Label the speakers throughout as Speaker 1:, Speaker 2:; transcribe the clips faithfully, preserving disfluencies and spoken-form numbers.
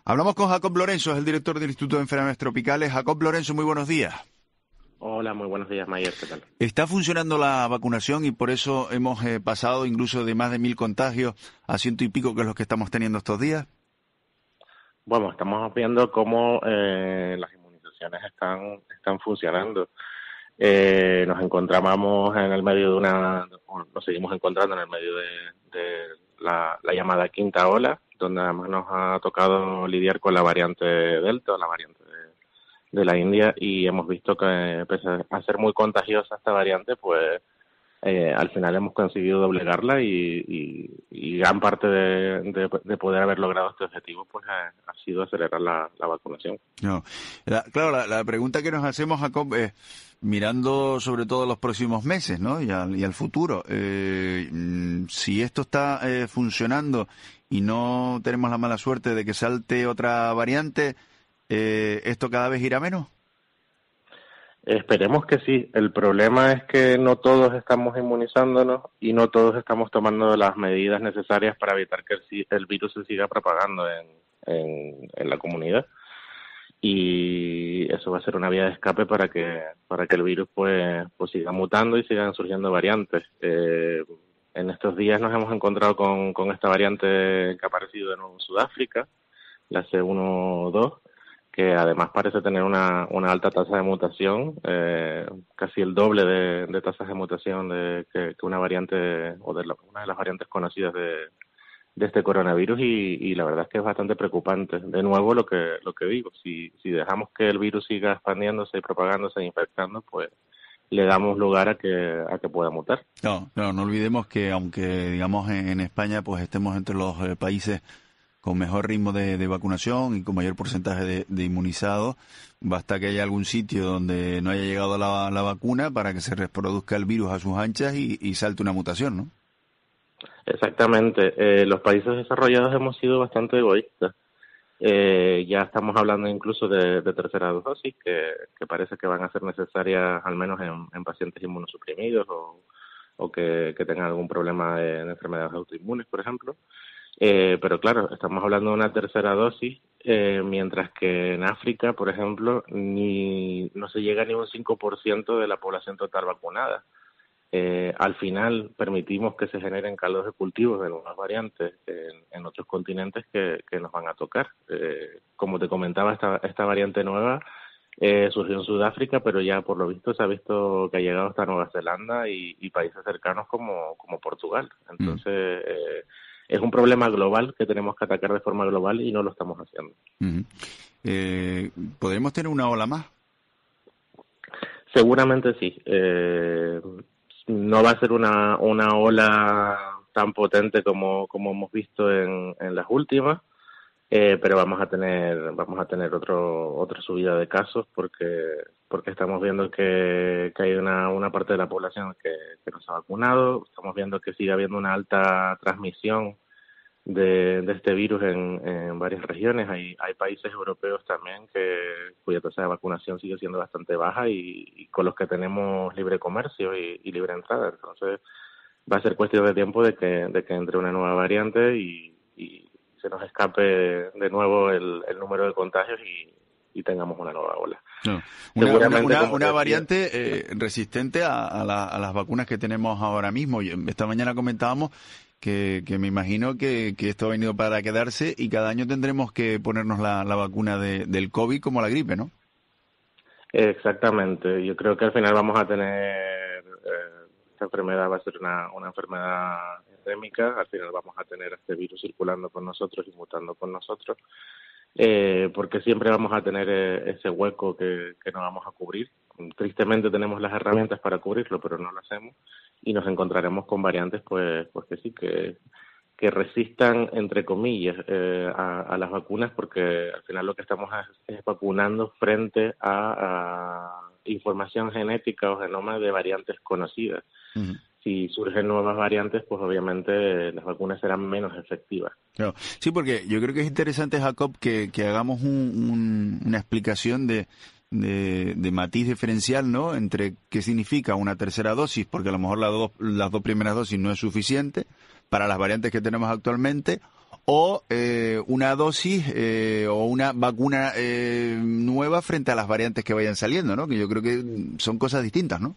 Speaker 1: Hablamos con Jacob Lorenzo, es el director del Instituto de Enfermedades Tropicales. Jacob Lorenzo, muy buenos días.
Speaker 2: Hola, muy buenos días, Mayer, ¿qué tal?
Speaker 1: Está funcionando la vacunación y por eso hemos eh, pasado incluso de más de mil contagios a ciento y pico, que es lo que estamos teniendo estos días.
Speaker 2: Bueno, estamos viendo cómo eh, las inmunizaciones están están funcionando. Eh, nos encontramos en el medio de una, nos seguimos encontrando en el medio de, de la, la llamada quinta ola, donde además nos ha tocado lidiar con la variante Delta, la variante de, de la India, y hemos visto que pese a ser muy contagiosa esta variante, pues eh, al final hemos conseguido doblegarla y, y, y gran parte de, de, de poder haber logrado este objetivo pues ha, ha sido acelerar la, la vacunación.
Speaker 1: No, la, claro, la, la pregunta que nos hacemos, Jacob, es mirando sobre todo los próximos meses, ¿no? Y al, y al futuro. Eh, si esto está eh, funcionando y no tenemos la mala suerte de que salte otra variante, eh, ¿esto cada vez irá menos?
Speaker 2: Esperemos que sí. El problema es que no todos estamos inmunizándonos y no todos estamos tomando las medidas necesarias para evitar que el, el virus se siga propagando en, en, en la comunidad. Y eso va a ser una vía de escape para que para que el virus pues pues siga mutando y sigan surgiendo variantes. Eh, en estos días nos hemos encontrado con, con esta variante que ha aparecido de nuevo en Sudáfrica, la C uno dos, que además parece tener una, una alta tasa de mutación, eh, casi el doble de, de tasas de mutación de, que, que una variante, o de la, una de las variantes conocidas de, de este coronavirus, y, y la verdad es que es bastante preocupante. De nuevo, lo que lo que digo, si, si dejamos que el virus siga expandiéndose y propagándose e infectando, pues le damos lugar a que a que pueda mutar.
Speaker 1: No, no, no olvidemos que aunque, digamos, en, en España pues estemos entre los eh, países con mejor ritmo de, de vacunación y con mayor porcentaje de, de inmunizados, basta que haya algún sitio donde no haya llegado la, la vacuna para que se reproduzca el virus a sus anchas y, y salte una mutación, ¿no?
Speaker 2: Exactamente. Eh, los países desarrollados hemos sido bastante egoístas. Eh, ya estamos hablando incluso de, de tercera dosis, que, que parece que van a ser necesarias al menos en, en pacientes inmunosuprimidos o, o que, que tengan algún problema de, de enfermedades autoinmunes, por ejemplo. Eh, pero claro, estamos hablando de una tercera dosis, eh, mientras que en África, por ejemplo, ni no se llega ni un cinco por ciento de la población total vacunada. Eh, al final permitimos que se generen caldos de cultivos de nuevas variantes en, en otros continentes que, que nos van a tocar. Eh, como te comentaba, esta, esta variante nueva eh, surgió en Sudáfrica, pero ya por lo visto se ha visto que ha llegado hasta Nueva Zelanda y, y países cercanos como, como Portugal. Entonces, eh, es un problema global que tenemos que atacar de forma global y no lo estamos haciendo.
Speaker 1: Uh-huh. Eh, ¿Podremos tener una ola más?
Speaker 2: Seguramente sí. Eh, no va a ser una, una ola tan potente como, como hemos visto en, en las últimas, eh, pero vamos a tener vamos a tener otro otra subida de casos porque porque estamos viendo que, que hay una, una parte de la población que, que no se ha vacunado, estamos viendo que sigue habiendo una alta transmisión de, de este virus en, en varias regiones. Hay, hay países europeos también que cuya tasa de vacunación sigue siendo bastante baja y, y con los que tenemos libre comercio y, y libre entrada. Entonces va a ser cuestión de tiempo de que, de que entre una nueva variante y, y se nos escape de nuevo el, el número de contagios y, y tengamos una nueva ola.
Speaker 1: No. Una, una, una, una variante eh, resistente a, a, la, a las vacunas que tenemos ahora mismo. Esta mañana comentábamos que, que me imagino que, que esto ha venido para quedarse y cada año tendremos que ponernos la, la vacuna de, del COVID como la gripe, ¿no?
Speaker 2: Exactamente. Yo creo que al final vamos a tener, eh, esta enfermedad va a ser una, una enfermedad endémica, al final vamos a tener este virus circulando con nosotros y mutando con nosotros, eh, porque siempre vamos a tener eh, ese hueco que, que no vamos a cubrir. Tristemente tenemos las herramientas para cubrirlo, pero no lo hacemos y nos encontraremos con variantes pues pues que sí, que, que resistan, entre comillas, eh, a, a las vacunas, porque al final lo que estamos es, es vacunando frente a, a información genética o genoma de variantes conocidas. Uh-huh. Si surgen nuevas variantes, pues obviamente las vacunas serán menos efectivas.
Speaker 1: Claro. Sí, porque yo creo que es interesante, Jacob, que, que hagamos un, un, una explicación de, de, de matiz diferencial, ¿no? Entre qué significa una tercera dosis, porque a lo mejor las dos, las dos primeras dosis no es suficiente para las variantes que tenemos actualmente, o eh, una dosis eh, o una vacuna eh, nueva frente a las variantes que vayan saliendo, ¿no? Que yo creo que son cosas distintas, ¿no?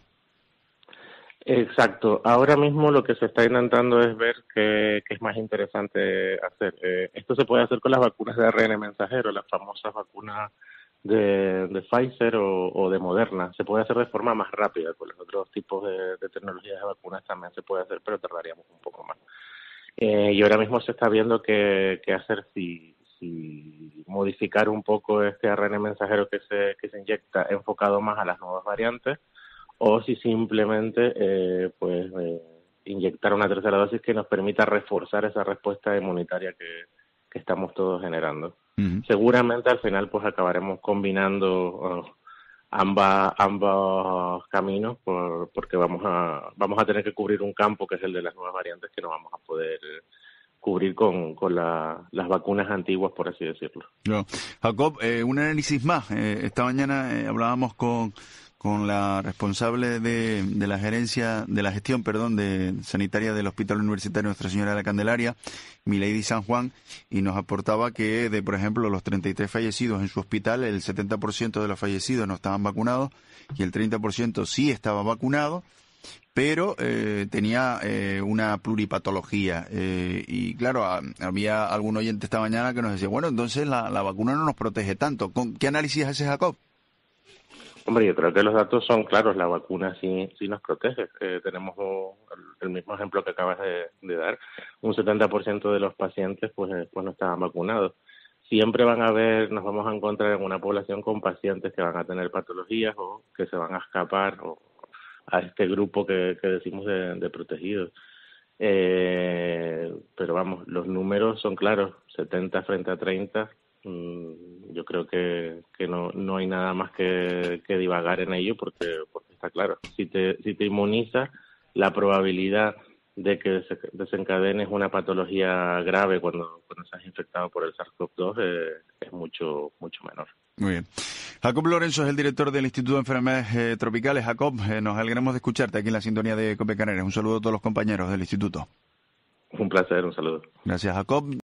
Speaker 2: Exacto. Ahora mismo lo que se está intentando es ver qué, qué es más interesante hacer. Eh, esto se puede hacer con las vacunas de A R N mensajero, las famosas vacunas de, de Pfizer o, o de Moderna. Se puede hacer de forma más rápida. Con los otros tipos de, de tecnologías de vacunas también se puede hacer, pero tardaríamos un poco más. Eh, y ahora mismo se está viendo qué, qué hacer si, si modificar un poco este A R N mensajero que se, que se inyecta enfocado más a las nuevas variantes, o si simplemente eh, pues eh, inyectar una tercera dosis que nos permita reforzar esa respuesta inmunitaria que, que estamos todos generando. Uh-huh. Seguramente al final pues acabaremos combinando uh, ambas ambos caminos por, porque vamos a vamos a tener que cubrir un campo que es el de las nuevas variantes que no vamos a poder cubrir con, con la, las vacunas antiguas, por así decirlo.
Speaker 1: No. Jacob, eh, un análisis más. Eh, esta mañana eh, hablábamos con con la responsable de, de la gerencia, de la gestión, perdón, de sanitaria del Hospital Universitario Nuestra Señora de la Candelaria, Milady San Juan, y nos aportaba que de, por ejemplo, los treinta y tres fallecidos en su hospital, el setenta por ciento de los fallecidos no estaban vacunados y el treinta por ciento sí estaba vacunado, pero eh, tenía eh, una pluripatología. Eh, y claro, a, había algún oyente esta mañana que nos decía, bueno, entonces la, la vacuna no nos protege tanto. ¿Con qué análisis hace Jacob?
Speaker 2: Hombre, yo creo que los datos son claros, la vacuna sí, sí nos protege. Eh, tenemos el, el mismo ejemplo que acabas de, de dar, un setenta por ciento de los pacientes pues, pues no estaban vacunados. Siempre van a haber, nos vamos a encontrar en una población con pacientes que van a tener patologías o que se van a escapar o a este grupo que, que decimos de, de protegidos. Eh, pero vamos, los números son claros, setenta frente a treinta. Yo creo que, que no, no hay nada más que, que divagar en ello porque, porque está claro. Si te, si te inmunizas, la probabilidad de que desencadenes una patología grave cuando, cuando estás infectado por el SARS-CoV dos eh, es mucho, mucho menor.
Speaker 1: Muy bien. Jacob Lorenzo es el director del Instituto de Enfermedades eh, Tropicales. Jacob, eh, nos alegramos de escucharte aquí en la sintonía de COPE Canarias. Un saludo a todos los compañeros del Instituto.
Speaker 2: Un placer, un saludo.
Speaker 1: Gracias, Jacob.